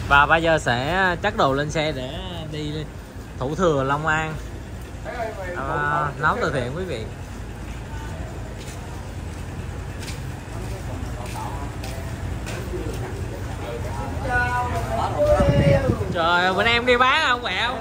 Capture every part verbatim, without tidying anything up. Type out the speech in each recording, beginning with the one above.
Và bây giờ sẽ chất đồ lên xe để đi Thủ Thừa Long An à, nấu từ thiện quý vị. Trời ơi, bữa nay em đi bán không Quẹo?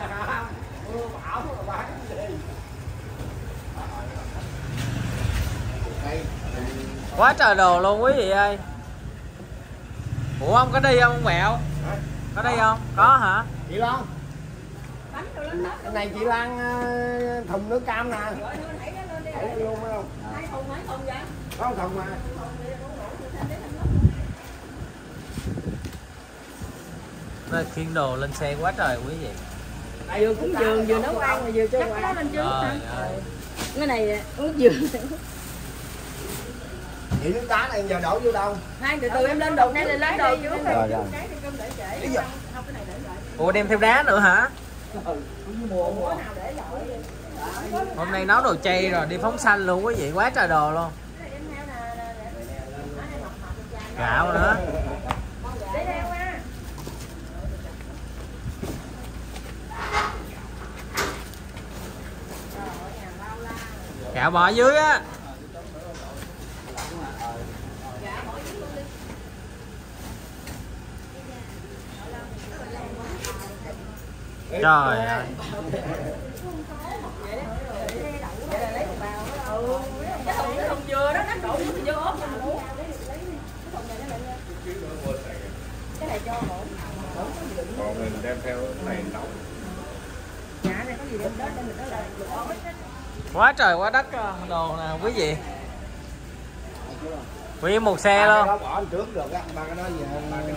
Quá trời đồ luôn quý vị ơi. Ủa ông có đi không ông Quẹo? Có đi không? Có hả? Chị Loan. Cái này chị Lan thùng nước cam nè. Thử luôn phải không? Hai thùng mấy thùng vậy? Có một thùng mà. Nó khiêng đồ lên xe quá trời quý vị. Tại vừa cúng dường vừa nấu ăn mà vừa cho quà. Trời ơi. Cái này uống dường. Vậy nước cá này giờ đổ vô đâu? Hai từ từ em lên đồ này lên đồ chứ. Rồi rồi. Ủa đem theo đá nữa hả? Hôm nay nấu đồ chay rồi đi phóng sanh luôn quý vị, quá trời đồ luôn. Gạo nữa. Gạo bò dưới á. Trời ơi. Cái thùng dừa đó, nó đổ nước dừa ốp vào luôn. Cái này cho bộ. Còn mình đem theo cái này nấu. Nhà này có gì đem đến mình đó là Quá trời quá đất đồ nè quý vị. Nguyên một xe luôn. Bỏ trước được á, ba cái đó về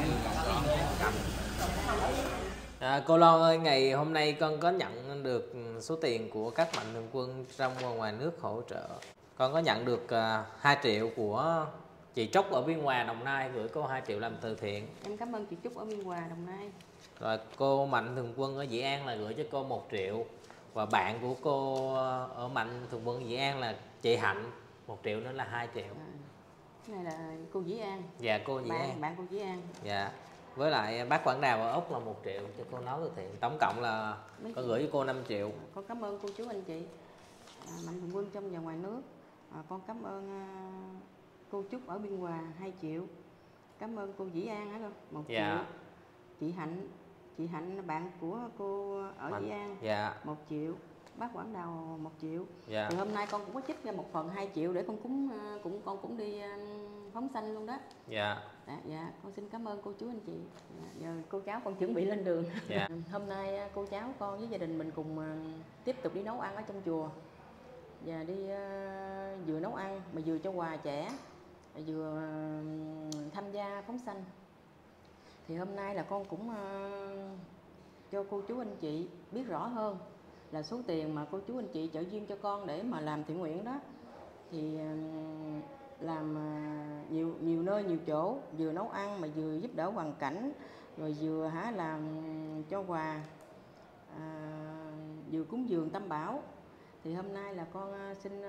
À, cô Loan ơi, ngày hôm nay con có nhận được số tiền của các mạnh thường quân trong và ngoài nước hỗ trợ. Con có nhận được uh, hai triệu của chị Trúc ở Biên Hòa, Đồng Nai gửi cô hai triệu làm từ thiện. Em cảm ơn chị Trúc ở Biên Hòa, Đồng Nai. Rồi cô Mạnh Thường Quân ở Dĩ An là gửi cho cô một triệu. Và bạn của cô ở Mạnh Thường Quân Dĩ An là chị Hạnh, một triệu nữa là hai triệu. À, cái này là cô Dĩ An. Dạ cô Dĩ bạn, An. Bạn cô Dĩ An. Dạ. Với lại bác Quảng Đào ở Úc là một triệu cho cô nấu từ thiện. Tổng cộng là có gửi cho cô năm triệu. Con cảm ơn cô chú anh chị à, Mạnh Thường Quân trong và ngoài nước. À, con cảm ơn à, cô Trúc ở Biên Hòa hai triệu. Cảm ơn cô Dĩ An hả con? một Dạ. triệu. Chị Hạnh, chị Hạnh là bạn của cô ở Mạnh. Dĩ An. Dạ. một triệu. Bác Quảng Đào một triệu. Dạ. Thì hôm nay con cũng có trích ra một phần hai triệu để con cúng cũng con cũng đi phóng sanh luôn đó. Dạ. Dạ, dạ, con xin cảm ơn cô chú anh chị. Dạ, giờ cô cháu con chuẩn bị lên đường. Dạ. Hôm nay cô cháu con với gia đình mình cùng tiếp tục đi nấu ăn ở trong chùa. Và đi uh, vừa nấu ăn mà vừa cho quà trẻ, vừa uh, tham gia phóng sanh. Thì hôm nay là con cũng uh, cho cô chú anh chị biết rõ hơn là số tiền mà cô chú anh chị trợ duyên cho con để mà làm thiện nguyện đó. Thì uh, làm nhiều nhiều nơi nhiều chỗ, vừa nấu ăn mà vừa giúp đỡ hoàn cảnh, rồi vừa hả làm cho quà, à, vừa cúng dường Tam Bảo. Thì hôm nay là con xin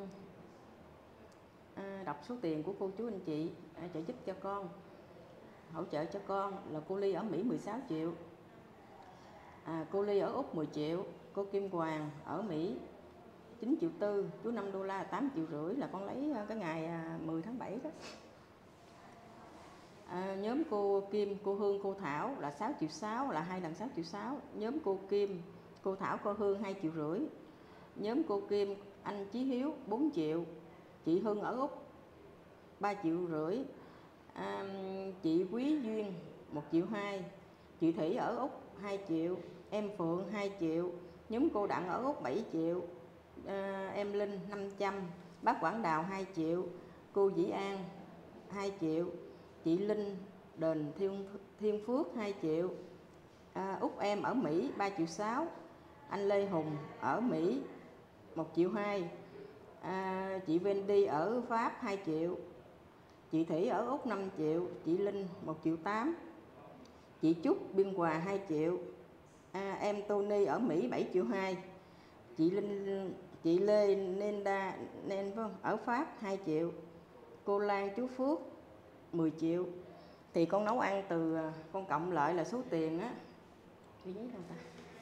à, đọc số tiền của cô chú anh chị à, trợ giúp cho con, hỗ trợ cho con là cô Ly ở Mỹ mười sáu triệu, à, cô Ly ở Úc mười triệu, cô Kim Hoàng ở Mỹ chín triệu tư, chú năm đô la tám triệu rưỡi là con lấy cái ngày mười tháng bảy đó. À, nhóm cô Kim, cô Hương, cô Thảo là sáu triệu sáu, là hai lần sáu triệu sáu. Nhóm cô Kim, cô Thảo, cô Hương hai triệu rưỡi. Nhóm cô Kim, anh Chí Hiếu bốn triệu, chị Hương ở Úc ba triệu rưỡi, à, chị Quý Duyên một triệu hai, chị Thủy ở Úc hai triệu, em Phượng hai triệu, nhóm cô Đặng ở Úc bảy triệu, à, em Linh năm trăm, bác Quảng Đào hai triệu, cô Dĩ An hai triệu, chị Linh đền Thiên, Thiên Phước hai triệu, à, Úc em ở Mỹ ba triệu sáu, anh Lê Hùng ở Mỹ một triệu hai, à, chị Wendy ở Pháp hai triệu, chị Thủy ở Úc năm triệu, chị Linh một triệu tám, chị Trúc Biên Hòa hai triệu, à, em Tony ở Mỹ bảy triệu hai, chị Linh, chị Lê Nenda Nen ở Pháp hai triệu, cô Lan chú Phước mười triệu, Thì con nấu ăn từ con cộng lại là số tiền á, cái giấy đâu ta?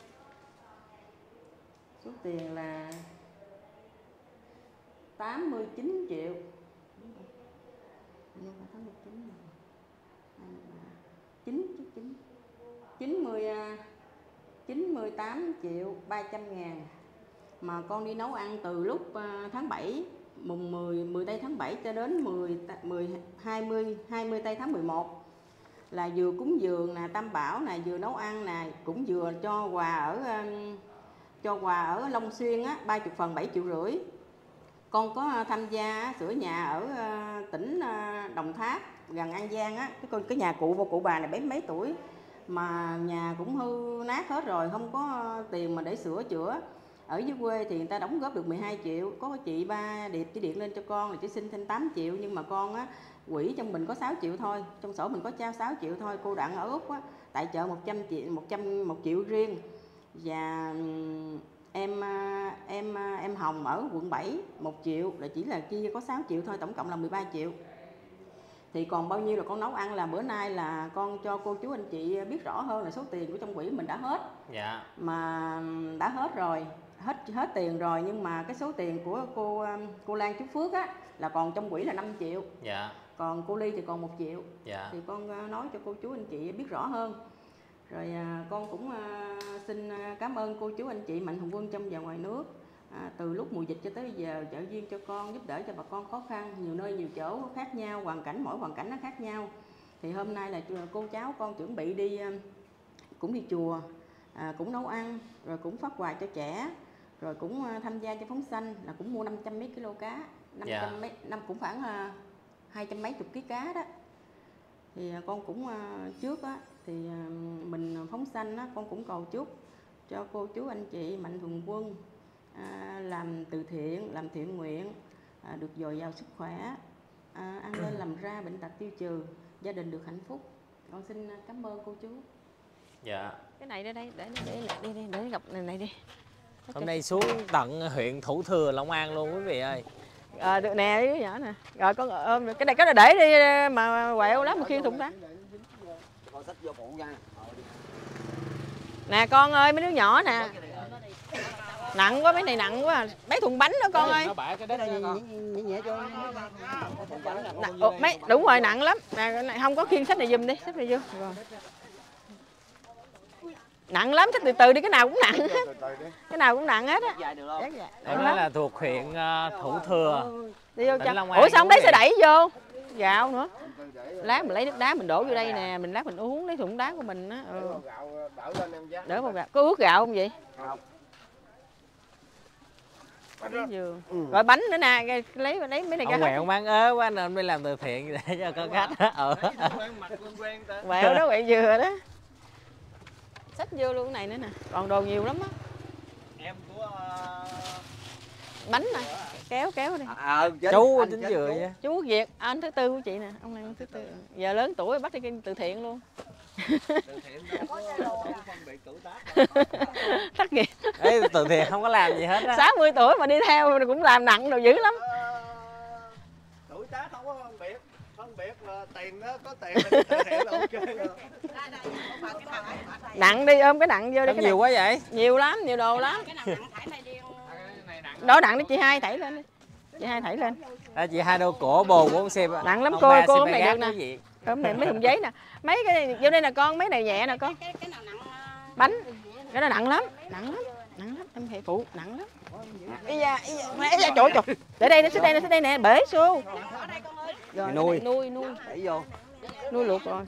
Số tiền là tám mươi chín triệu. chín chín chín mươi chín mươi tám triệu ba trăm ngàn. Mà con đi nấu ăn từ lúc tháng bảy mùng mười mười tây tháng bảy cho đến mười mười hai mươi hai mươi tây tháng mười một là vừa cúng dường nè, tam bảo nè, vừa nấu ăn nè, cũng vừa cho quà ở cho quà ở Long Xuyên á ba mươi phần bảy triệu rưỡi. Con có tham gia sửa nhà ở tỉnh Đồng Tháp gần An Giang á, cái con cái nhà cụ của cụ bà này mấy mấy tuổi mà nhà cũng hư nát hết rồi, không có tiền mà để sửa chữa. Ở dưới quê thì người ta đóng góp được mười hai triệu, có chị ba điệp chỉ điện lên cho con là chỉ xin thêm tám triệu, nhưng mà con á quỹ trong mình có sáu triệu thôi, trong sổ mình có trao sáu triệu thôi. Cô Đặng ở Úc á tại chợ một trăm triệu, một trăm một triệu riêng. Và em em em Hồng ở quận bảy một triệu, là chỉ là kia có sáu triệu thôi, tổng cộng là mười ba triệu. Thì còn bao nhiêu là con nấu ăn là bữa nay là con cho cô chú anh chị biết rõ hơn là số tiền của trong quỹ mình đã hết. Dạ. Mà đã hết rồi, hết hết tiền rồi, nhưng mà cái số tiền của cô cô Lan Chú Phước á là còn trong quỹ là năm triệu. Dạ. Còn cô Ly thì còn một triệu. Dạ. Thì con nói cho cô chú anh chị biết rõ hơn. Rồi à, con cũng à, xin cảm ơn cô chú anh chị mạnh thường quân trong và ngoài nước. À, từ lúc mùa dịch cho tới bây giờ trợ duyên cho con, giúp đỡ cho bà con khó khăn, nhiều nơi nhiều chỗ khác nhau, hoàn cảnh mỗi hoàn cảnh nó khác nhau. Thì hôm nay là cô cháu con chuẩn bị đi cũng đi chùa, à, cũng nấu ăn, rồi cũng phát quà cho trẻ, rồi cũng tham gia cho phóng sanh, là cũng mua năm trăm mấy kilo cá, năm trăm yeah. mấy năm cũng khoảng hai trăm mấy chục ký cá đó. Thì con cũng trước á thì mình phóng sanh á, con cũng cầu chúc cho cô chú anh chị mạnh thường quân à, làm từ thiện, làm thiện nguyện, à, được dồi dào sức khỏe, à, ăn lên làm ra, bệnh tật tiêu trừ, gia đình được hạnh phúc. Con xin cảm ơn cô chú. Dạ. Cái này đây đây để để để đi để gặp này này đi. Hôm nay xuống tận huyện Thủ Thừa, Long An luôn quý vị ơi. À, được nè, đứa nhỏ nè. Rồi con ôm cái này cái này để đi mà quẹo lắm mà khiêng thùng đá. Con xách vô phụ nha. Nè con ơi, mấy đứa nhỏ nè. Nặng quá, mấy này nặng quá. Mấy thùng bánh đó con ơi. Ủa, mấy đúng rồi, nặng lắm. Nè, không có khiêng xách này giùm đi, xách này vô. Rồi. Nặng lắm, xách từ từ đi, cái nào cũng nặng. Cái nào cũng nặng hết á. Đó là thuộc huyện uh, Thủ Thừa. Đi vô cho. Ủa sao không lấy xe đẩy vô? Gạo nữa. Lát mình lấy nước đá mình đổ vô đây nè, mình lát mình uống lấy thùng đá của mình á. Ừ. Đỡ một gạo. Có ướt gạo không vậy? Ừ. Rồi bánh nữa nè, lấy lấy mấy này ra. Quẹo mang ớ quá nên mới làm từ thiện để cho con khách. Ờ. Quẹo đó, quẹo dừa đó. Xách vô luôn cái này nữa nè, còn đồ nhiều lắm á. Em của uh... bánh nè, kéo kéo đi. À, chú chính dừa nha. Chú Quốc Việt, à, anh thứ tư của chị nè, ông này thứ tư. Giờ lớn tuổi bắt đi từ thiện luôn. Từ thiện đâu có phân biệt tuổi tác. Thất nghiệp. Ê, từ thiện không có làm gì hết á. sáu mươi tuổi mà đi theo cũng làm nặng đồ dữ lắm. À, tuổi tác không có phân biệt. Phân biệt là tiền đó, có tiền là từ thiện là ok rồi. Nặng đi, ôm cái nặng vô đi. Cái nhiều quá vậy? Nhiều lắm, nhiều đồ lắm. Đó nặng đi chị hai thảy lên đi. Chị hai thảy lên. À, chị hai đôi cổ bồ của con xem. Nặng lắm cô, cô ôm này được nè. Ôm này mấy thùng giấy nè. Mấy cái này vô đây nè con, mấy này nhẹ nè con. Bánh. Cái đó nặng lắm, nặng lắm, nặng lắm, em hệ phụ nặng lắm. Ý da, ý da, ý da, trời trời. Để đây, nó xích đây, nó xích đây nè, bể xô. Rồi nuôi, nuôi, nuôi. Đẩy vô. Nuôi luộc rồi.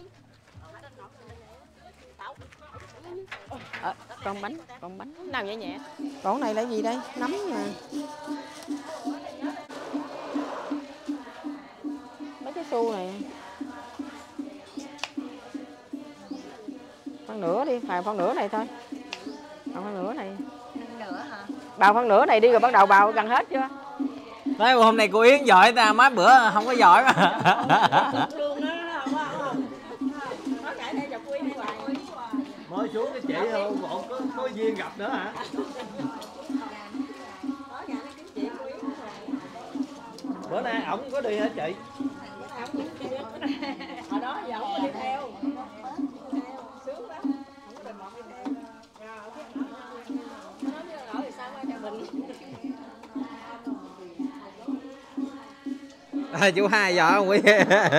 À, còn bánh, còn bánh nào nhẹ nhẹ. Còn này là gì đây? Nấm nè. Mấy cái xu này. Phân nửa đi, phải phân nửa này thôi. Còn phân nửa này. Nửa hả? Bào phân nửa này đi rồi bắt đầu bào gần hết chưa? Nói hôm nay cô Yến giỏi ta, mấy bữa không có giỏi mà. Mới xuống cái chị không, bộ có, có duyên gặp nữa hả? Bữa nay ổng có đi hả chị? Hồi đó giờ ổng có đi theo. Sướng lắm. Không có đền một đi theo. Nó nói ở thì sao qua cho mình. À, chú hai giờ không quý.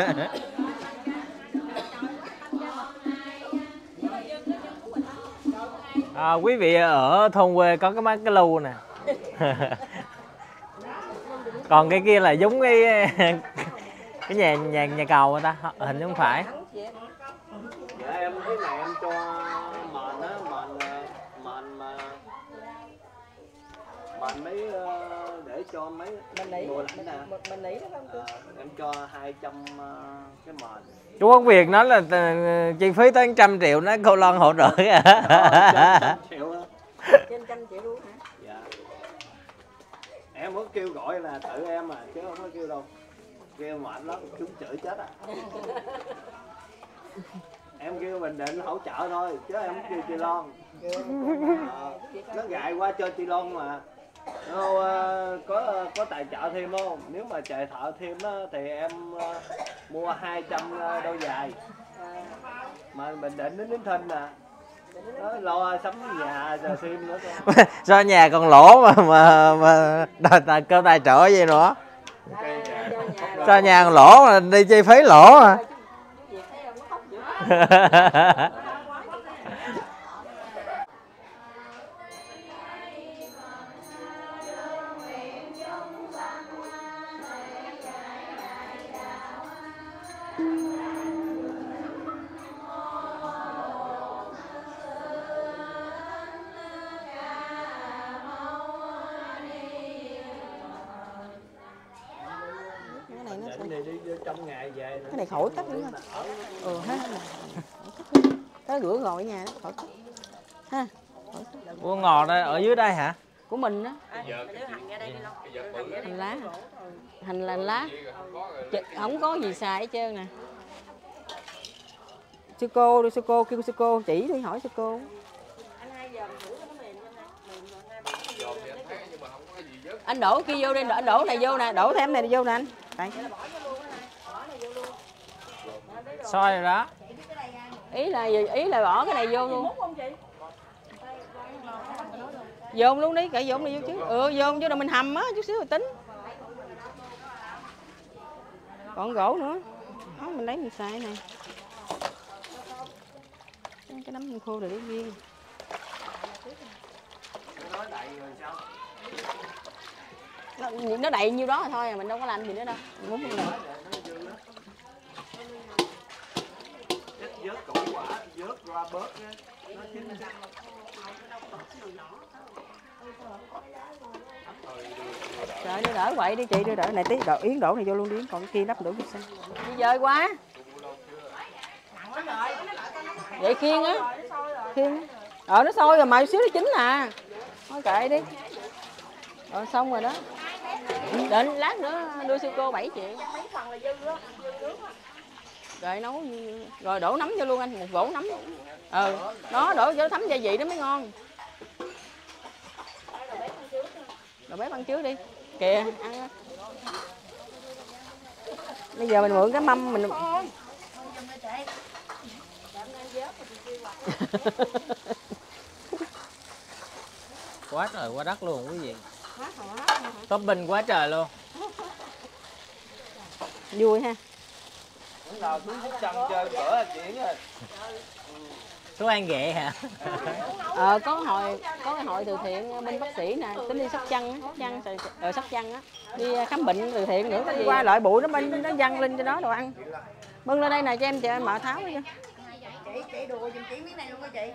À, quý vị ở thôn quê có cái cái lu nè. Còn cái kia là giống cái cái nhà nhà nhà cầu người ta, hình như không phải. Dạ em cái này em cho mền á, mền mền mà mền mấy để cho mấy Mình nỉ, mùa lạnh nè. mình nỉ đó không cô? À, em cho hai trăm cái mền. Chú Quốc Việt nói là chi phí tới trăm triệu nó cô Loan hỗ trợ kìa. Trăm triệu á. Trên trăm triệu luôn hả? Dạ. Em có kêu gọi là tự em à, chứ không có kêu đâu. Kêu mệt lắm, chúng chửi chết à. Em kêu Bình Định hỗ trợ thôi, chứ em không kêu chị Loan. À, nó gại qua cho chị Loan mà. Nó, uh, có có tài trợ thêm không? Nếu mà chạy thợ thêm đó, thì em uh, mua hai trăm đôi giày. Mà Bình Định đến Nín Thinh nè. Nó lo sắm nhà rồi thêm nữa thôi. Do nhà còn lỗ mà mà mà đòi tài cơ tài trợ gì nữa. Do nhà còn lỗ mà đi chi phí lỗ à. Trong ngày về cái này khỏi cắt nữa ha. Ừ ha. Cái rửa ngồi ở nhà đó, khỏi cắt. Ha. Ủa ngò đây ở dưới đây hả? Của mình đó. Hành lá. Hành là lá. Không có gì xài hết trơn nè. Sư cô đi, sư cô kêu sư cô chỉ đi, hỏi sư cô. Anh đổ kia vô đi, anh đổ này vô nè, đổ thêm này vô nè anh. Đây. Soi rồi đó. Ý là ý là bỏ cái này vô luôn. Dồn luôn đi, cậy dồn này vô chứ. Ừ, dồn vô rồi mình hầm á, chút xíu rồi tính. Còn gỗ nữa. Đó, mình lấy mình xài này. Cái nấm khô rồi để riêng. Nó, nó đầy nhiêu đó thôi à, mình đâu có làm gì nữa đâu. Mình muốn nữa. Vớt củ quả, vớt qua bớt nó chín. Trời, đưa đỡ quậy đi chị, đưa đỡ này tí, đổ yến đổ này vô luôn đi, còn cái kia lắp đổ sao? Đi dời quá. Vậy khiên á. Khiên. Ờ nó sôi rồi mà xíu nó chín nè. Thôi kệ đi. Rồi xong rồi đó. Định lát nữa đưa sư cô bảy triệu. Rồi nấu rồi đổ nấm vô luôn anh, một rổ nấm. Ừ, đó đổ cho thấm gia vị nó mới ngon. Rồi bếp ăn trước đi. Kìa, ăn. Bây giờ mình mượn cái mâm mình Quá trời quá đất luôn quý vị. Topping quá trời luôn. Vui ha. Nào xuống Sóc Trăng chơi bữa chuyện rồi. Chú ăn ghẹ hả? Ờ có hội có cái hội từ thiện bên bác sĩ nè, tính đi Sóc Trăng, Sóc Trăng ở Sóc Trăng á, đi khám bệnh từ thiện nữa, có gì qua loại bụi nó bên nó văng lên cho đó đồ ăn. Bưng lên đây nè cho em cho em mở tháo đi. Chị chị đùa giùm chị miếng này luôn hả chị?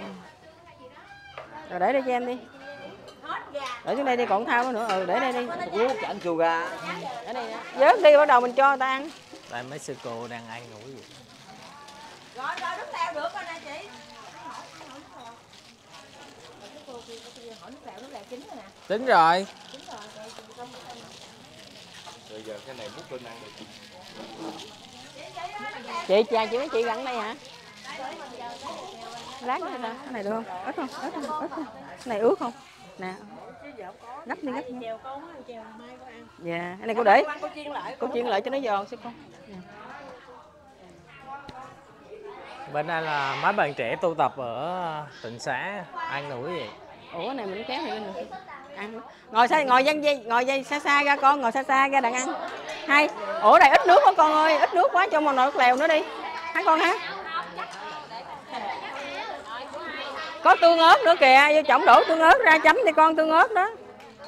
Rồi để đây cho em đi. Để xuống đây đi còn thao nữa. Ừ để đây đi. Ủa chẳng chù gà. Ở đây nè. Vớt đi bắt đầu mình cho người ta ăn. Đây mấy sư cô đang ăn ngủ gì. Rồi rồi nước leo được rồi nè chị. Tính rồi. Rồi giờ cái này múc lên ăn được. Chị chà chị mấy chị gặn đây hả? Lát nữa nè, cái này được không? Ít không? Ít không? Ít không? Cái này ướt không? Nè. Gấp đi gấp. Chèo con ăn chèo mai con ăn. Dạ, cái này cô để. Cô chiên lại. Cô chiên lại cho nó giòn xem con. Bên đây là mấy bạn trẻ tụ tập ở Tịnh Xá ăn nổi vậy. Ủa cái này mình kéo này lên được. Ăn. Ngồi xa ngồi dây dây ngồi dây xa xa ra con, ngồi xa xa ra đặng ăn. Hay. Ủa đây ít nước quá con ơi, ít nước quá cho một nồi nước lèo nữa đi. Hả con hả? Có tương ớt nữa kìa, vô trọng đổ tương ớt ra chấm đi con, tương ớt đó.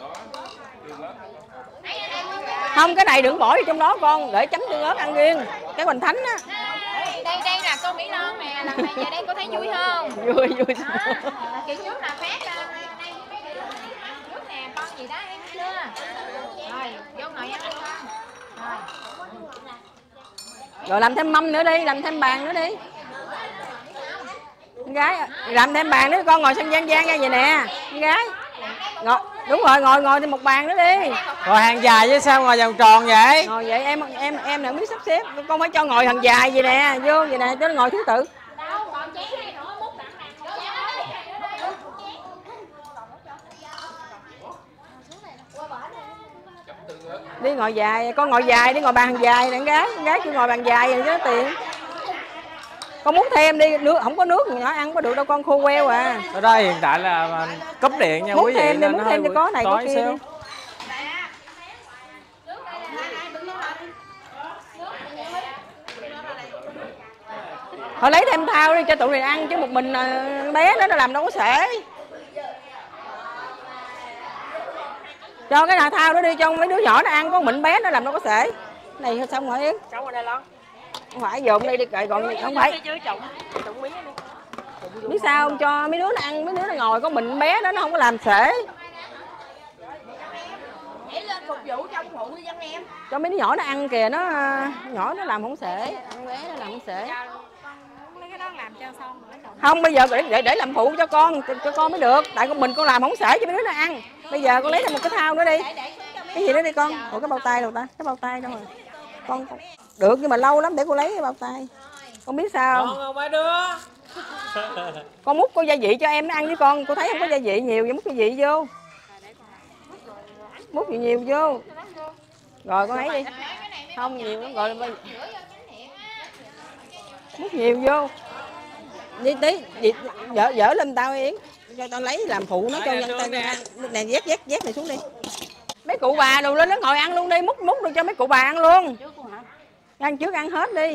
Không, cái này đừng bỏ vô trong đó con, để chấm tương ớt ăn riêng. Cái Hoành Thánh á. Đây đây là cô Mỹ Loan nè, lần này về đây cô thấy vui không? Vui vui. Kỳ trước là phát đây nước nè, con gì đó em chưa? Rồi, vô ngồi ăn đi con. Rồi. Rồi làm thêm mâm nữa đi, làm thêm bàn nữa đi. Con gái làm thêm bàn nữa con, ngồi sang gian gian ra vậy nè. Con gái. Ngồi, đúng rồi, ngồi ngồi thêm một bàn nữa đi. Ngồi hàng dài chứ sao ngồi vòng tròn vậy? Ngồi vậy em em em đừng biết sắp xếp, con phải cho ngồi hàng dài vậy nè, vô vậy nè cho nó ngồi thứ tự. Đâu, còn chén này nữa múc đặng Đi ngồi dài, con ngồi dài đi, ngồi bàn hàng dài nè con gái, con gái cứ ngồi bàn dài vậy cho nó tiện. Con muốn thêm đi, nước không có nước nhỏ ăn không có được đâu con, khô queo à. Ở đây hiện tại là cúp điện nha Muốn quý vị, thêm đi, nên muốn nó thêm hơi đi, có này có tối kia xíu. đi. Thôi lấy thêm thao đi cho tụi này ăn chứ một mình bé nó nó làm đâu có sể. Cho cái nào thao đó đi cho mấy đứa nhỏ nó ăn, con bệnh bé nó làm đâu có sể. Này xong rồi Yến. Xong rồi đây Loan. Không phải dồn đây đi cậy còn không phải. Biết sao không, cho mấy đứa nó ăn, mấy đứa nó ngồi có bệnh bé đó nó không có làm sể. Nhảy lên phục vụ trong phụ đi dân em. Cho mấy đứa nhỏ nó ăn kìa, nó nhỏ nó làm không sể, con bé nó làm không sể. Mấy cái đó làm cho xong rồi. Không, bây giờ để để, để làm phụ cho con, cho con mới được. Tại con mình con làm không sể cho mấy đứa nó ăn. Bây giờ con lấy thêm một cái thao nữa đi. Cái gì đó đi con? Ủa cái bao tay đâu ta? Cái bao tay đâu rồi? Con, con được nhưng mà lâu lắm để cô lấy cái bao tay. Con biết sao không? Không mấy đứa. Con múc cô gia vị cho em nó ăn với con. Cô thấy không có gia vị nhiều, vậy múc gia vị vô. Múc nhiều nhiều vô. Rồi con ấy đi. Không nhiều lắm rồi. Múc nhiều vô. Đi tí, dở dở lên tao Yến. Cho tao lấy làm phụ nó cho nhân tao ăn. Nè vét vét vét này xuống đi. Mấy cụ bà đồ lên đó ngồi ăn luôn đi, múc múc được cho mấy cụ bà ăn luôn. Ăn trước ăn hết đi.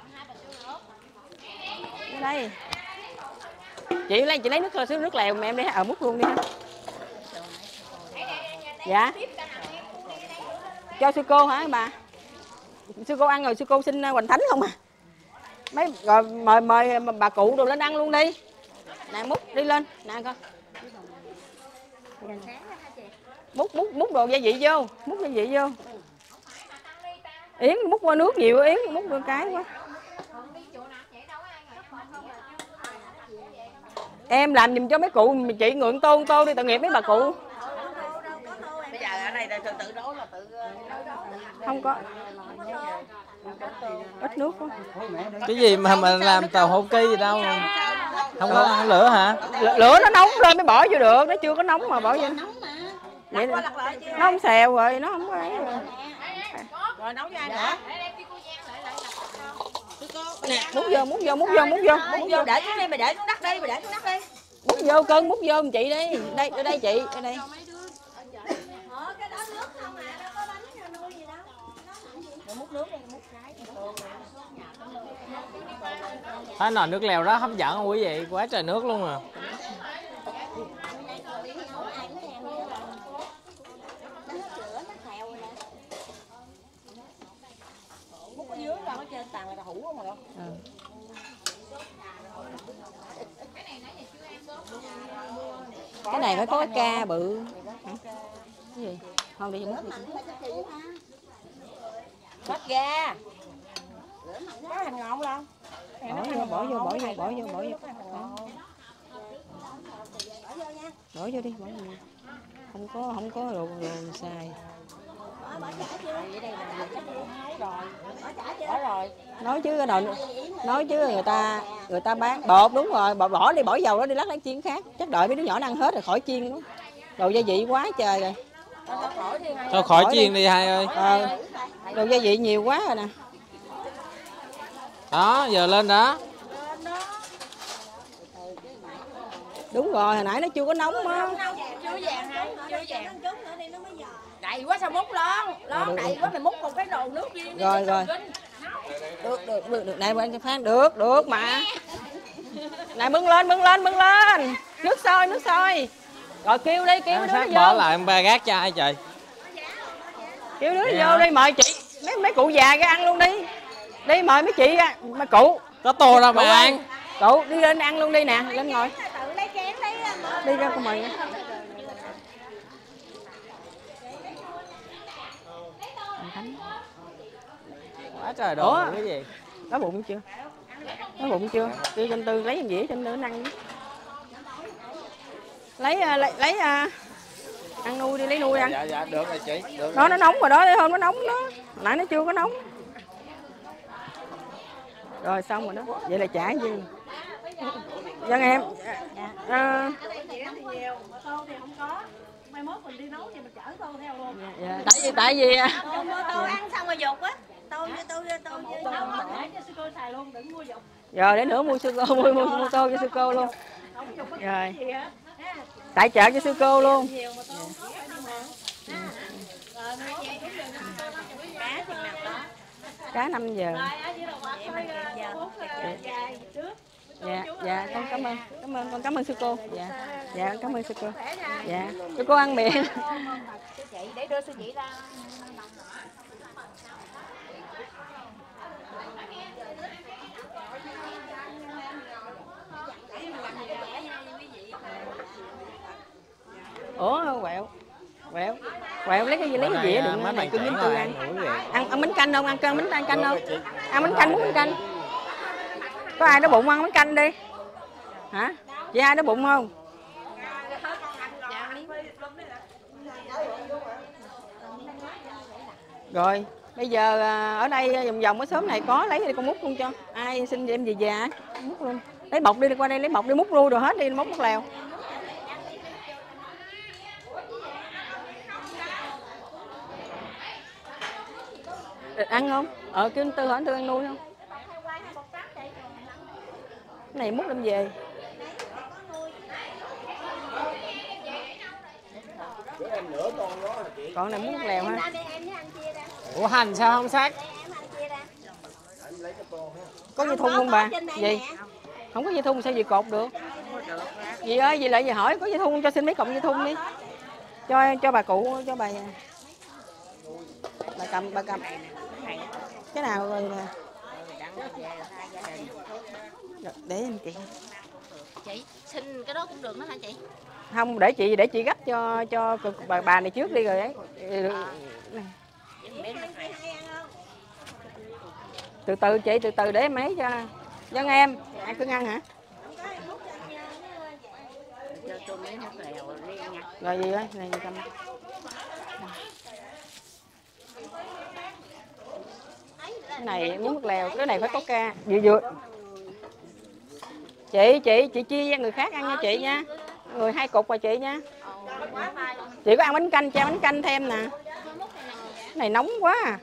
Đây. Chị lấy chị lấy nước xíu nước lèo mà em đi ở múc luôn đi ha. Dạ. Cho sư cô hả bà? Sư cô ăn rồi sư cô xin Hoành Thánh không à? Mấy rồi mời mời bà cụ đồ lên ăn luôn đi. Nè múc đi lên, nè con. Múc múc múc đồ gia vị vô, múc gia vị vô. Yến múc qua nước nhiều Yến, múc được cái quá. Em làm giùm cho mấy cụ chị ngượng tô tô đi, tội nghiệp mấy bà cụ. Bây giờ ở đây tự tự đổ là tự Không có. Ít nước quá. Cái gì mà mà làm tàu hậu kỳ gì đâu. Không có không lửa hả? L lửa nó nóng lên mới bỏ vô được, nó chưa có nóng mà bỏ vô. Vậy nó không xèo rồi, nó không có ấy rồi. rồi nấu cho ai nữa. Nè, múc vô, múc vô, múc vô, múc vô, múc vô. Để xuống đi, mày để xuống đất đi, mày để xuống đất đi. Múc vô cân, múc vô chị đi. Đây, ở đây chị, ở đây. Ờ, cái đó nước không à, đâu có bánh cho nuôi gì đâu. Rồi múc nước đi, múc cái. Thấy nồi nước lèo đó hấp dẫn không quý vị? Quá trời nước luôn à. Múc ở dưới ra ở trên tầng là hủ không rồi. Cái này phải có cái ca bự. Hả? Cái gì? Không đi múc đi. Hết ra. Có hành ngọn không? Bỏ vô, bỏ vô, bỏ vô, bỏ vô, bỏ vô. Bỏ vô đi, bỏ vô. Không có không có đồ, đồ xài. Bỏ rồi. Nói chứ cái đồ nói chứ người ta người ta bán bột đúng rồi, bỏ bỏ đi bỏ dầu đó đi lát lát chiên khác. Chắc đợi mấy đứa nhỏ nó ăn hết rồi khỏi chiên nữa. Đồ gia vị quá trời rồi. Thôi khỏi chiên đi hai ơi. Ờ, đồ gia vị nhiều quá rồi nè. Đó, giờ lên đó. Đúng rồi, hồi nãy nó chưa có nóng á. Chưa vàng hay, chưa vàng. Chút nữa đi nó mới giòn. Đầy quá sao múc lon. Lon đầy quá mày múc một cái đồ nước đi. Rồi rồi. Được được được được này anh Phan được, được mà. Này bưng lên, bưng lên, bưng lên. Nước sôi, nước sôi. Rồi kêu đi, kêu đứa vô. Bỏ lại ba gác cho ai trời. Kêu đứa vô đi, mời chị. Mấy mấy cụ già ra ăn luôn đi. Đi mời mấy chị ra, mấy cụ. Có tô đâu mà ăn. Cụ đi lên ăn luôn đi nè, lên ngồi. Tự lấy chén lấy. Đi ra con mời. Quá trời đồ cái gì? Đói bụng chưa? Đói bụng chưa? Kêu cho anh Tư lấy dĩa cho anh Tư ăn. Lấy lấy lấy ăn nuôi đi, lấy nuôi ăn. Dạ dạ được rồi chị, được. Đó nó nóng rồi đó, hôm nó nóng đó. Nãy nó chưa có nóng. Rồi xong rồi đó. Vậy là trả gì? Dân em. À, Mai mốt mình đi nấu thì mình chở tô theo luôn. dạ, tại vì tại vì Tô, tô ăn xong rồi dục á. Tô với tô với tô với tô để cho sư cô xài luôn, đừng mua dục. rồi để nữa mua sư cô mua mua, mua tô cho sư cô luôn. Rồi. Tại chợ cho sư cô luôn. Cá năm giờ. Dạ, dạ, con cảm ơn, cảm ơn, con cảm ơn sư cô. Dạ, dạ, cảm ơn sư cô. Dạ, sư cô ăn miệng. Để đưa sư chị ra. Ủa, quẹo, quẹo, quẹo lấy cái gì lấy cái dĩa đừng mấy này bạn cưng với trẻ Tư rồi, ăn. ăn Ăn ăn bánh canh không? Ăn cơm bánh canh canh không? Ăn bánh canh muốn bánh canh. Có ai đói bụng ăn bánh canh đi. Hả? Chị ai đói bụng không? Rồi, bây giờ ở đây vòng vòng ở xóm này có lấy đi con múc luôn cho. Ai xin em về già múc luôn. Lấy bọc đi qua đây lấy bọc đi múc luôn rồi hết đi múc múc lèo. Ăn không? Ờ kêu anh Tư hỏi anh Tư ăn nuôi không? Cái này múc đem về. Còn này múc lèo ha. Ủa hành sao không sát? Có dây thun không bà? Gì? Không có dây thun sao dì cột được? Dì ơi, dì lại dì hỏi có dây thun cho xin mấy cọng dây thun đi. Cho cho bà cụ cho bà. Bà cầm bà cầm. Cái nào rồi nè. Để em chị. Chị xin cái đó cũng được nữa hả chị? Không để chị để chị gấp cho cho bà bà này trước đi rồi ấy. Từ từ chị từ từ để em ấy cho. Dân em, ai cứ ăn hả? Rồi gì ơi, này cầm. Cái này muốn nước lèo, cái này phải có ca. Vừa vừa. Chị chị chị chia cho người khác ăn nha chị nha. Người hai cục mà chị nha. Chị có ăn bánh canh cho bánh canh thêm nè. Cái này nóng quá à.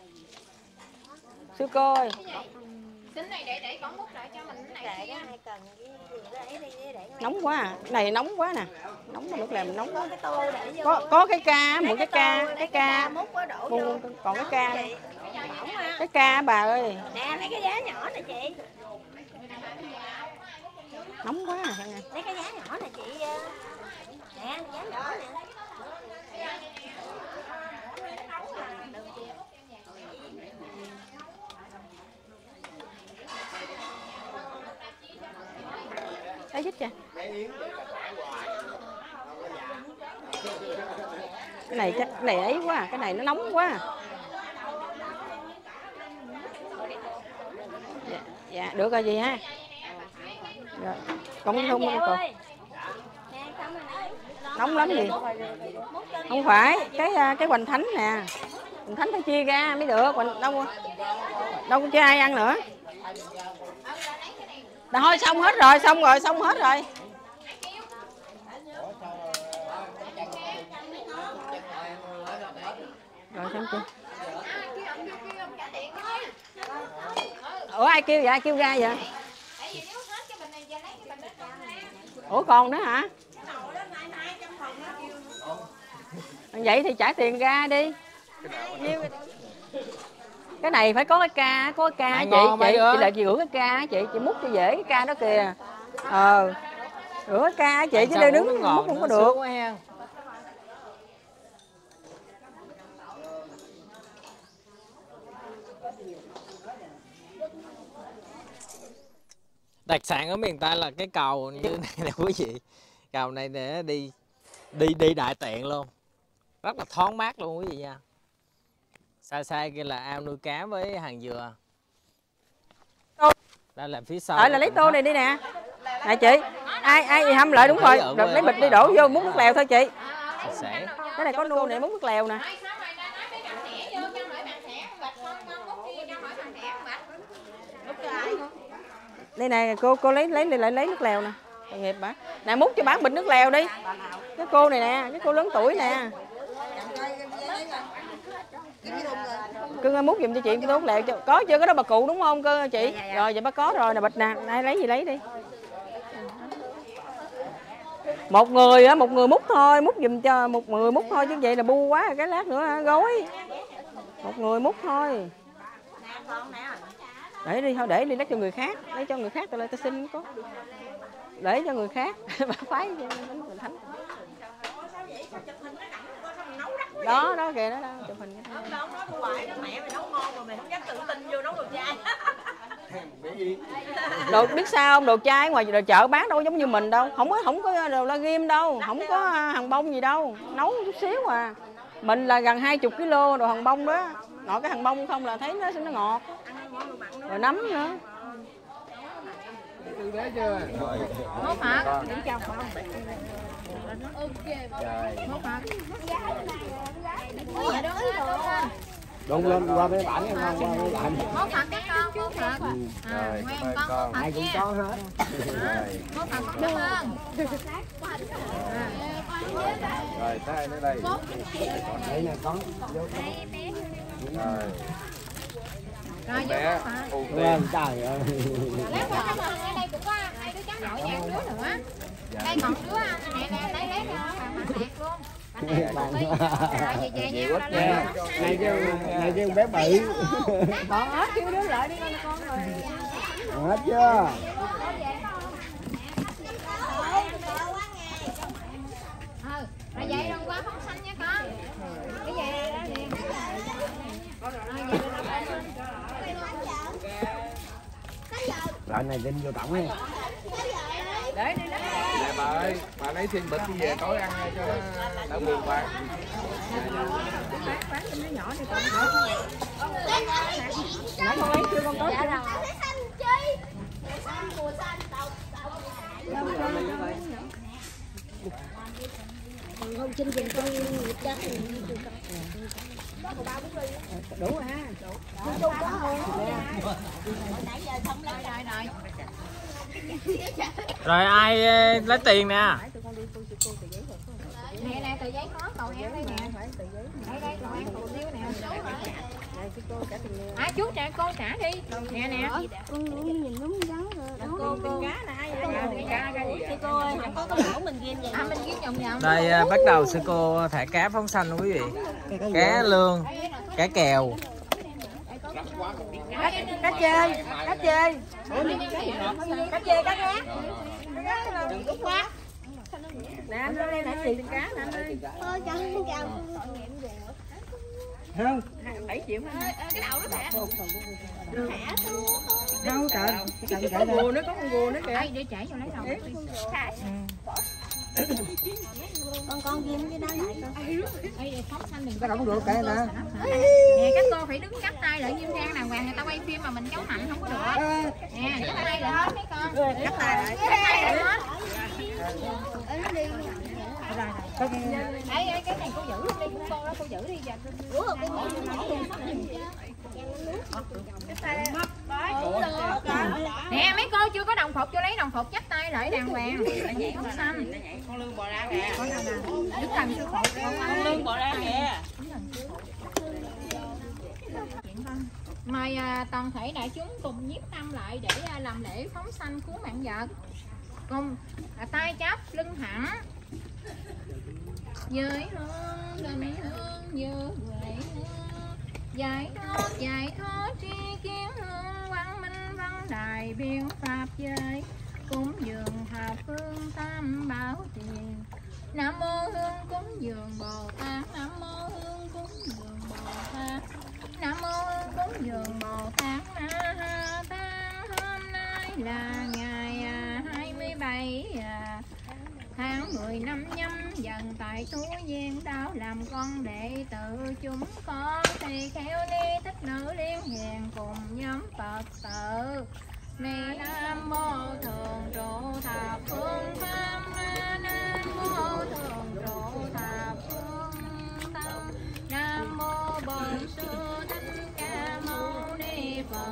Sư cô ơi. Xin này để để con múc lại cho mình cái này. Nóng quá à. Cái này nóng quá nè. Nóng mà nước làm nóng quá. Có có cái ca, một cái ca, cái ca. Còn cái ca đây. Cái ca bà ơi. Nè, lấy cái giá nhỏ nè chị. Nóng quá à. Lấy cái giá nhỏ nè chị. Nè, giá nhỏ nè. Lấy giúp cho. Cái này cái này ấy quá, cái này nó nóng quá. Dạ, dạ được rồi gì ha. Rồi, con không con cột. Nóng lắm gì? Không phải, cái cái hoành thánh nè. Hoành thánh phải chia ra mới được, hoành đâu đâu có cho ai ăn nữa. Đã thôi xong hết rồi, xong rồi, xong hết rồi. Rồi xong chưa? Ủa ai kêu vậy? Ai kêu ra vậy? Ủa còn nữa hả? Vậy thì trả tiền ga đi. Cái này phải có cái ca, có cái ca chị, chị, chị lại chị rửa cái ca chị, chị múc cho dễ cái ca đó kìa. Ờ. Rửa cái ca chị chứ đây đứng múc không có được. Đặc sản ở miền Tây là cái cầu như này nè quý vị. Cầu này để đi đi đi đại tiện luôn. Rất là thoáng mát luôn quý vị nha. Xa xa kia là ao nuôi cá với hàng dừa. Đây là phía sau. Đợi là lấy tô này đi nè. Nè chị, ai ai gì hâm lại đúng rồi, rồi lấy bịch đi đổ vô múc nước lèo thôi chị. Sẽ. Cái này có nuôi này múc nước lèo nè. Đây nè cô cô lấy lấy lại lấy nước lèo nè. Tội nghiệp bà. Nè múc cho bán bịch nước lèo đi. Cái cô này nè, cái cô lớn tuổi nè. Cưng ơi múc giùm cho chị cái nước lèo cho. Có chưa, cái đó bà cụ đúng không cơ chị? Rồi vậy bà có rồi nè, bịch nè, ai lấy gì lấy đi. Một người á, một người múc thôi, múc giùm cho một người múc thôi chứ vậy là bu quá, cái lát nữa hả, gối. Một người múc thôi. Để đi thôi, để đi lấy cho người khác, lấy cho người khác, tao lại tao xin có. Để cho người khác, bà phái cho mình thánh. Đó, đó kìa, đó, đó, chụp hình. Đó, nói hoài đó, mẹ mày nấu ngon mà mày không dám tự tin vô nấu đồ chay. Đồ biết sao không, đồ chay ngoài đồ chợ bán đâu giống như mình đâu, không có không có đồ la ghim đâu, không có hàng bông gì đâu, nấu chút xíu à. Mình là gần hai chục kg đồ hàng bông đó, ngọt cái hàng bông không là thấy nó nó ngọt. Rồi nấm nữa. Hốt hả? Đụng lên qua mấy bản em không, qua mấy bản. Hốt thật cái con, hốt thật. Rồi, Nguyên con hốt thật ai cũng nha. có hết. Hốt thật cảm ơn. Rồi, tới ai nữa đây? Đây nè con. Rồi. Rồi Bé, vô hả? ưu Vâng, tiên. trời ơi. Lát nữa cảm ơn, ở đây cũng có hai đứa cháu nội và đứa nữa. Đây còn đứa nè nè lấy lấy bằng đẹp luôn. Này kêu này kêu bé bự. Còn hết kêu đứa lại đi con rồi. Hết chưa? Ừ, rồi vậy đông qua phóng xanh nha con. Cái gì đó nè. Loại này đem vô tổng nha. Để đi lấy. Nè bà ơi, bà lấy thêm bịch đi về tối ăn cho nó đỡ buồn bà. Bán cho nó nhỏ đi con. Nãy con lấy chưa con có chưa? Không xin dùm con chắc Đủ ha. đủ nãy giờ không lấy rồi rồi. Rồi ai lấy tiền nè. Nè nè tờ giấy có cậu em đây nè. Đây đây cậu em cậu tiêu nè. À chú trả cô trả đi. Nè nè. Con nhìn đúng rắn rồi. Cô cô cá là ai vậy? Cá cá gì vậy? Cô ơi, không có cái mẫu mình ghim vậy. À mình ghi nhầm nhầm. Đây bắt đầu sư cô thả cá phóng xanh quý vị. Cá lương, cá kèo. Cá chê, cá chê. Cá chê, cá gác. Đừng có quá. Nè anh ơi, đây nãy tiền cá nè anh ơi. Thôi chào chào. Không? bảy triệu hả? Cái đầu nó thẻ. Thẻ xuống. Đâu trời. Có con gùa nữa, có con gùa nữa kìa. Đây để chảy vô lấy đầu. Con con ghim cái đó lại con. Ê phóng xanh đừng. Cái đâu cũng được kệ nè. Nè các cô phải đứng chắp tay lại nghiêm trang đàng hoàng, người ta quay phim mà mình chống mạnh không có được. Nè chắp tay lại hết mấy con. Cắt tay lại. Chắp tay lại hết. Đây đây cái này cô giữ đi, cô đó cô giữ đi giờ. Ủa cái mũi Nè mấy cô chưa có đồng phục, chưa lấy đồng phục chắp tay lại đàng hoàng. Phóng xanh. Con lương bò ra kìa. Đứng gần sư phụ. Con lương bò ra kìa. Mời à, toàn thể đại chúng cùng nhiếp tâm lại để à, làm lễ phóng sanh cứu mạng vật. Cùng à, tay chắp lưng thẳng. Giới hương gần hương như huệ hương, giải thoát giải thoát tri kiến hương, quang minh văn đài biện pháp giới, cúng dường thập phương tam bảo tiền. Nam mô hương cúng dường Bồ Tát, Nam mô hương cúng dường Bồ Tát, Nam mô hương cúng dường Bồ Tát Ma Ha Tát. Hôm nay là ngày hai mươi bảy tháng mười năm nhâm dần, tại Tú Viên Đạo làm con đệ tử chúng con thì khéo ni thích nữ liên hiền cùng nhóm Phật tử. Ni Nam mô thường trụ thập phương pháp, Nam mô thường trụ thập phương tâm, Nam mô Bổn Sư Thích Ca Mâu Ni Phật,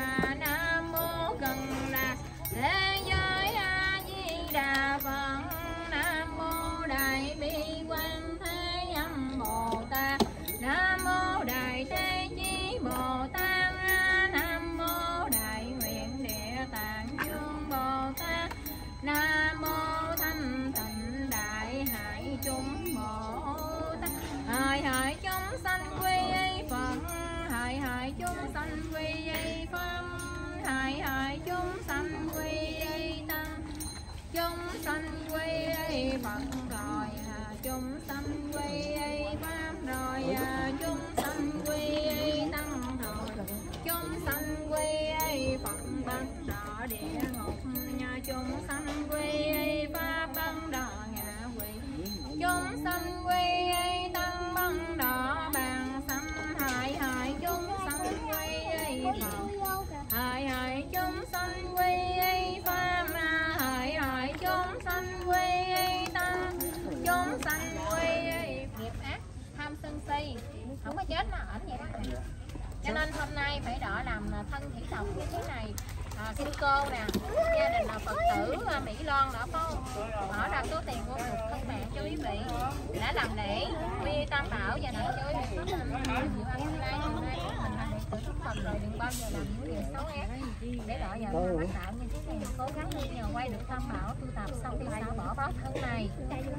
Nam mô Cần Là Thế Giới A Di Đà Phật, Nam mô Đại Bi Quan Thế Âm Bồ Tát, Nam mô Đại Thế Chí Bồ Tát, Nam mô Đại Nguyện Địa Tạng Dương Bồ Tát, Nam mô Thanh Tịnh Đại Hải Chúng Bồ Tát. Hỡi hỡi chúng sanh quy y Phật, hỡi hỡi chúng sanh quy y Pháp, hỡi hỡi chúng sanh quy y Tăng, chúng sanh quy y Phật rồi chúng sanh quy y Pháp rồi chúng sanh quy y Tăng rồi chúng sanh quy y Phật bất đọa địa ngục, chúng sanh quy y Pháp bất đọa ngạ quỷ, chúng sanh quy y Tăng bất đọa bàn sanh. Hỡi hỡi chúng sanh quy y Phật, hỡi hỡi chúng sanh quy y Pháp, hỡi hỡi chúng sanh quy y Tăng, chúng sanh quy y nghiệp ác tham sân si không có chết mà ẩn vậy đó. Cho nên hôm nay phải đọ làm thân thủy tộc như thế này. À, xin cô nè, gia đình là Phật tử Mỹ Loan đã có bỏ ra số tiền của một thân mạng cho quý vị đã làm lễ quy tam bảo và đặng cho quý vị có nhiều ăn hôm nay hôm nay mình là đệ tử Đức Phật rồi, đừng bao giờ làm những điều xấu ác để đọ vào bản đạo như thế này. Cố gắng đi nhờ quay được tam bảo tu tập sau khi xả bỏ báo thân này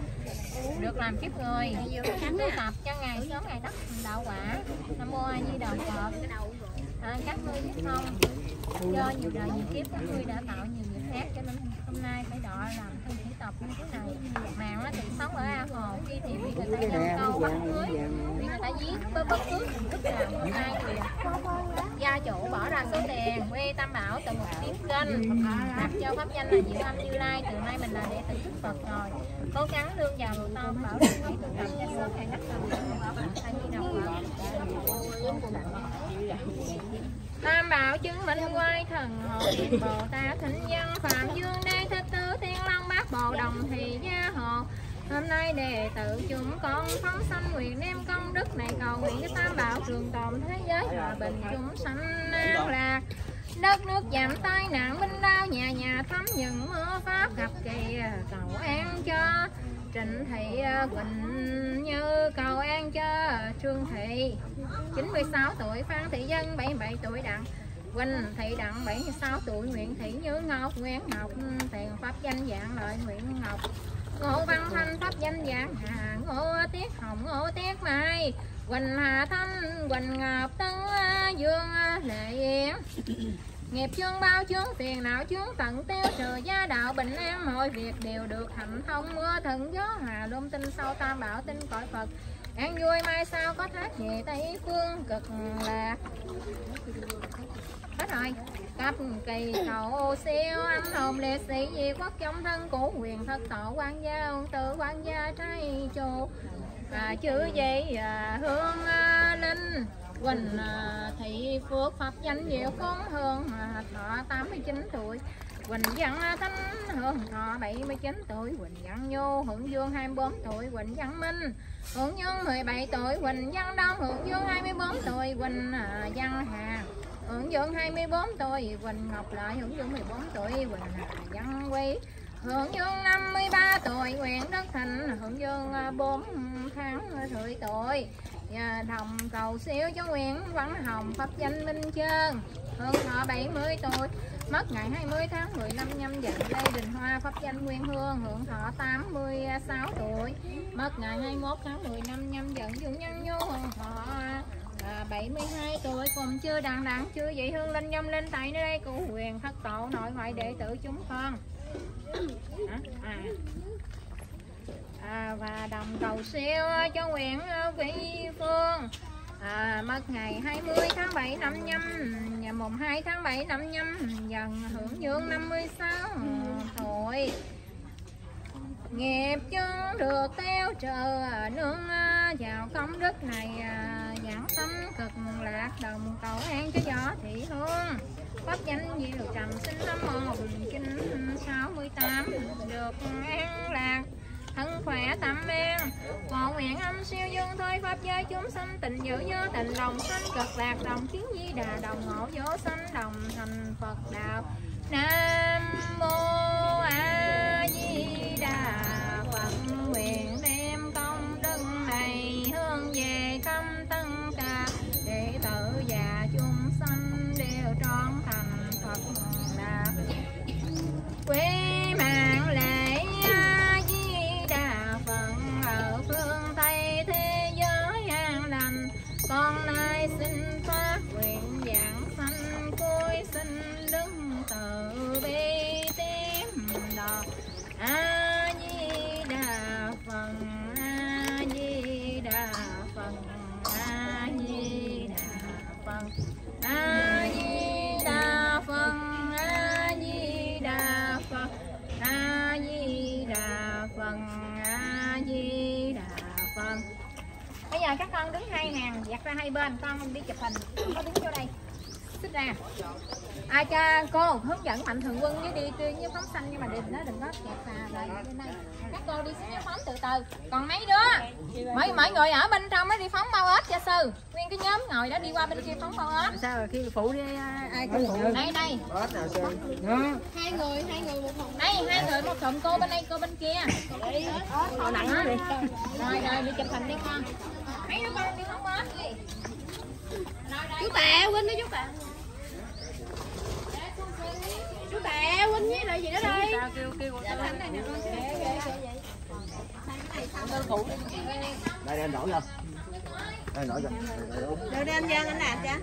được làm kiếp người tu tập cho ngày sớm ngày đắc đạo quả. Nam mô A Di Đà Phật. À, các ngươi biết không, do nhiều đời nhiều kiếp các ngươi đã tạo nhiều việc khác, cho nên hôm nay phải đọ làm thân thủy tộc như thế này. Mạng nó thì sống ở A Hồ, khi thì bị người ta dâm câu bắt cưới, bị người ta giết bất bất cứ hình thức nào. Hôm nay thì gia chủ bỏ ra số tiền quy tam bảo từ một tiếng kênh đặt cho pháp danh là Diệu Âm Như Lai. Từ nay mình là đệ tử Đức Phật rồi, cố gắng đương vào một tam bảo để tu tập cho sớm ngày đắc đạo. A Di Đà Phật. Tam bảo chứng minh quay thần hộ Bồ Tát Thịnh Văn Phạm Dương Đế Thích Tứ Thiên Long Bát Bồ Đồng Thị Gia Hộ. Hôm nay đệ tử chúng con phóng sanh nguyện đem công đức này cầu nguyện cho tam bảo trường tồn thế giới hòa bình, chúng sanh an lạc, đất nước giảm tai nạn binh đau, nhà nhà thấm những mưa pháp gặp kỳ, cầu an cho Trịnh Thị Quỳnh Như, cầu an cho Trương Thị chín mươi sáu tuổi, Phan Thị Dân bảy mươi bảy tuổi, Đặng Quỳnh Thị Đặng bảy mươi sáu tuổi, Nguyễn Thị Như Ngọc, Nguyễn Ngọc Tiền pháp danh Dạng Lợi, Nguyễn Ngọc Ngô Văn Thanh pháp danh Dạng Hà, Ngô Tiết Hồng, Ngô Tiết Mai, Quỳnh Hà Thanh, Quỳnh Ngọc Tấn, Dương Lệ Yến. Nghiệp chương bao chướng tiền não chướng tận tiêu trừ, gia đạo bình an mọi việc đều được hạnh thông, mưa thuận gió hòa lung tinh sâu tam bảo tinh cõi Phật an vui, mai sau có thác về tây phương cực lạc. Hết rồi. Cấp kỳ cầu siêu anh hồn liệt sĩ vì quốc trong thân của quyền thất tổ quan gia ông tự quan gia trai chủ à, chữ gì à, hương à, linh Quỳnh à, Thị Phước pháp danh Diệu Khốn Hương à, thọ tám mươi chín tuổi, Quỳnh Văn Thánh Hương thọ bảy mươi chín tuổi, Quỳnh Văn Nhu Hưởng Dương hai mươi bốn tuổi, Quỳnh Văn Minh Hưởng Dương mười bảy tuổi, Quỳnh Văn Đông Hưởng Dương hai mươi bốn tuổi, Quỳnh à, Văn Hà Hưởng Dương hai mươi bốn tuổi, Quỳnh Ngọc Lợi Hưởng Dương mười bốn tuổi, Quỳnh Hà Văn Quý Hưởng dương năm mươi ba tuổi, Nguyễn Đức Thịnh hưởng dương bốn tháng rưỡi tuổi. Nhà đồng cầu siêu cho Nguyễn Văn Hồng pháp danh Minh Trơn, hưởng thọ bảy mươi tuổi, mất ngày hai mươi tháng mười năm nhâm dần. Lê Đình Hoa pháp danh Nguyên Hương, hưởng thọ tám mươi sáu tuổi, mất ngày hai mươi mốt tháng mười năm nhâm dần. Dương Nhân Nhu hưởng thọ à, bảy mươi hai tuổi. Cùng chưa đàn đặng chưa vậy hương linh dông linh tại nơi đây của quyền thất tổ nội ngoại đệ tử chúng con. À, à. À, và đồng cầu siêu cho Nguyễn Vĩ Phương à, mất ngày hai mươi tháng bảy năm nhâm, ngày mùng hai tháng bảy năm nhâm dần, hưởng dương năm mươi sáu tuổi. Nghiệp chân được tiêu trợ nương vào công đức này, giảng tâm cực lạc đồng cầu an cho võ thị hương. Pháp danh diệu trầm sinh năm một nghìn chín trăm sáu mươi tám, được an lạc thân khỏe tạm an. Ngộ nguyện âm siêu dương thôi pháp giới chúng sanh tình giữ nhớ tình đồng sanh cực lạc đồng kiến di đà đồng ngộ vô sanh đồng thành Phật đạo. Nam mô A Di Đà Phật. Nguyện đem công đức này hướng về khắp tất cả đệ tử và chúng sanh đều trọn thành Phật đạo. Quý mạng lễ A Di Đà Phật ở phương Tây thế giới an lành, con nay xin phát nguyện giảng sanh cuối sinh đức từ bi tím đỏ. A Di Đà Phật, A Di Đà Phật, A Di Đà Phật, A Di Đà Phật, A Di Đà Phật, A Di Đà Phật, A Di Đà Phật. Bây giờ các con đứng hai hàng dạt ra hai bên, con đi chụp hình, có đứng vô đây xích ra. À cha cô hướng dẫn mạnh thường quân với đi với phóng xanh, nhưng mà đừng nó đừng có kẹt xà rồi bên đây. Các cô đi xuống phóng từ từ. Còn mấy đứa mấy mấy người ở bên trong mới đi phóng bao ếch cha sư. Nguyên cái nhóm ngồi đó đi qua bên kia phóng bao ếch. Sao rồi khi phụ đi ai cũng phụ. Đây đây. Hai người, hai người một thùng. Đây hai người một thùng, cô bên đây cô bên kia. Họ nặng đó đi. Rồi rồi đi chụp hình đi con. Mấy đứa con đi phóng ếch đi. Chú Tẹ Huynh đó chú Tẹ. Chú Tẹ Huynh với lại gì đó đây. Sao kêu kêu cô Chụp hình này nè con. Đây anh đổ vô. Đây đổ vô. Rồi đây anh Giang anh làm cha.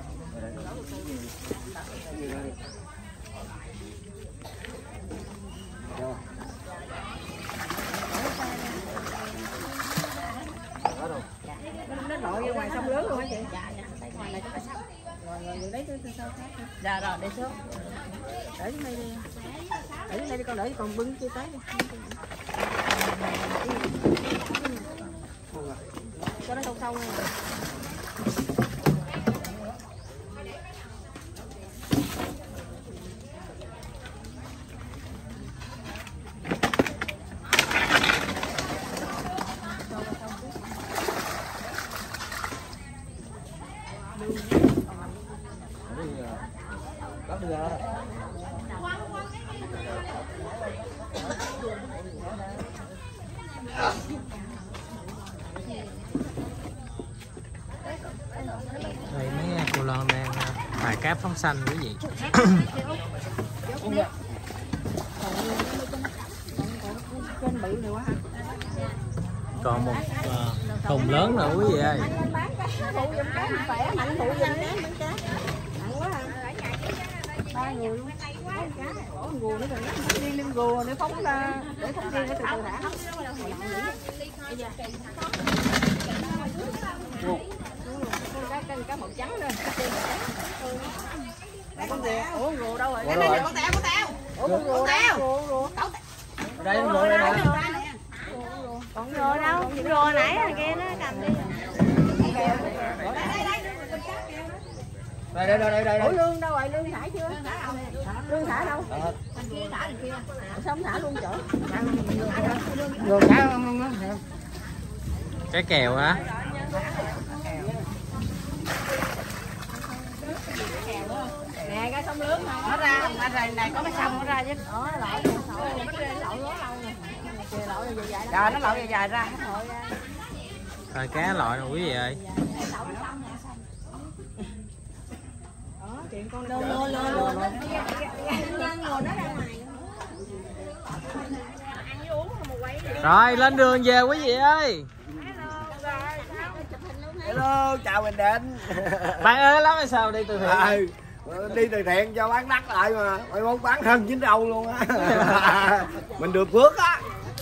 nó lội ra ngoài sông lớn luôn hả chị? Dạ dạ, đây ngoài này có sông. Rồi rồi rồi đấy tôi sao khác. Dạ rồi để xuống. Để xuống đây đi. Để xuống đây đi con, để còn bưng chưa tới đi. Cho nó sâu sâu này. Đây mấy cô Loan đang thả cáp phóng xanh quý vị. Còn một uh, thùng lớn nữa quý vị ơi. Ba người luôn. Bỏ gùa nữa rồi, đi lên gùa để phóng ra, để phóng riêng để từ từ đã. Cái cái màu trắng nữa. Con rùa, ủa rùa đâu rồi? Đây đây con Tẹo, con Tẹo. Ủa con rùa đâu? Rùa rùa. Đây con rùa đây nè. Còn rùa đâu? Rùa nãy là kia nó cầm đi. Đây đây đây đây. Ủa lương đâu rồi? Lương thả chưa? Lương thả đâu? Thằng kia thả thằng kia. Sao không thả luôn chỗ? Rùa thả không? Cái kèo á. Nè, dài ra sông lớn này. Nó ra, nó ra này có cái sông nó ra chứ. Đó, nó lội, nó lội, nó lội lỗ lâu nè. Kìa lội dài dài. Rồi nó lội dài dài ra. Rồi cá lội nè quý vị ơi. Lô lô lô lô nó ra ngoài. Rồi lên đường về quý vị ơi. Hello, chào Bình Định. Bạn ơi lắm hay sao đi từ thiện? À, đi từ thiện cho bán đắt lại mà, mày muốn bán hơn chín đâu luôn á. Mình được phước á.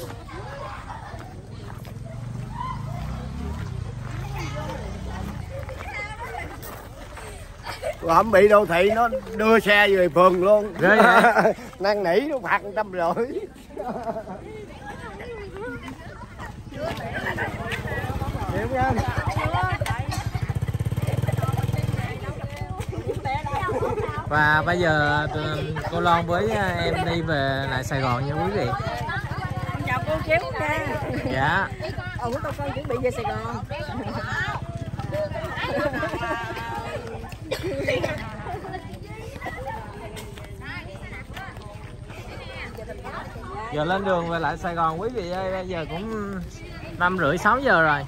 Rồi không bị đô thị nó đưa xe về phường luôn. Năn nỉ nó phạt một trăm rưỡi. Và bây giờ cô Loan với em đi về lại Sài Gòn nha quý vị. Chào cô chú nha. Dạ. Ủa tao con chuẩn bị về Sài Gòn. Giờ lên đường về lại Sài Gòn quý vị ơi, bây giờ cũng năm rưỡi sáu giờ rồi.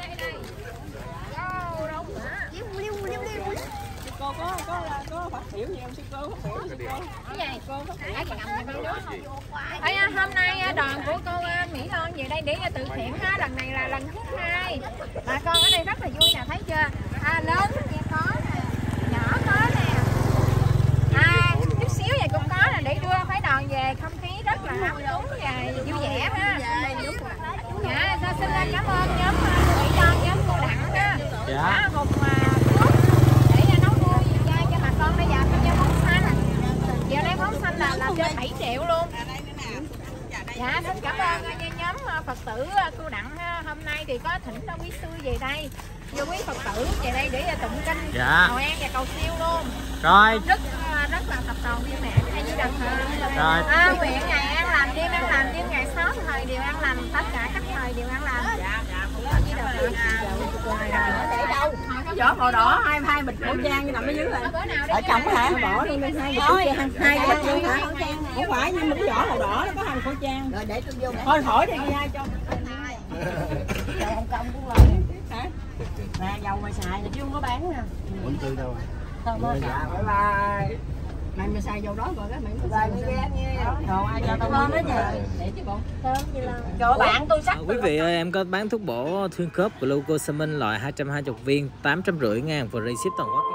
Cô có có có phát biểu gì không sư cô? Phát biểu sư cô. Cái gì? Cô có phải cầm nhà bao nước không? Ê, hôm nay đoàn của cô Mỹ Loan về đây để từ thiện ha, lần này là lần thứ hai. Bà con ở đây rất là vui nè, thấy chưa? À, lớn thì có nè, nhỏ có nè. À, chút xíu vậy cũng có nè, để đưa phái đoàn về, không khí rất là ấm cúng và vui vẻ ha. Dạ, xin lên cảm ơn nhóm Mỹ Loan, nhóm cô Đặng ha. Dạ. Hùng để nấu nuôi chay cho bà con đây, dạ cho bóng xanh. Giờ đây bóng xanh là là trên bảy triệu luôn. Dạ, xin cảm ơn nhóm Phật tử cô Đặng ha. Hôm nay thì có thỉnh quý sư về đây, vô quý Phật tử về đây để tụng kinh, dạ. cầu an và cầu siêu luôn. Rồi. Rất rất là tập đoàn viên mẹ hay như đợt rồi. À, nguyện ngày an lành, đêm an lành, đêm ngày sáu thời đều an lành, tất cả các thời đều an lành. Dạ, dạ. Để đâu? Có vỏ màu đỏ, hai hai bịch khẩu trang nằm ở dưới này. Ở trong hả? Bỏ đi hai bịch khẩu trang, hai bịch luôn hả? Không phải, nhưng mà cái vỏ màu đỏ nó có hai khẩu trang. Rồi để tôi vô. Thôi hỏi đi ai cho. Dầu Hồng Kông cũng là hả? Nè dầu mày xài chứ không có bán nè. Quỳnh Tư đâu? Thôi thôi. Dạ bye bye. Mày mày xài dầu đó rồi cái mày cũng xài nha. Rồi ai cho tao ngon đó nha. Để chứ bộ. Thơm như là. Trời bạn tôi sắc. Quý vị ơi, em có bán thuốc bổ Thuyên Khớp Glucosamine loại hai trăm hai mươi viên tám trăm rưỡi ngàn và ship toàn quốc.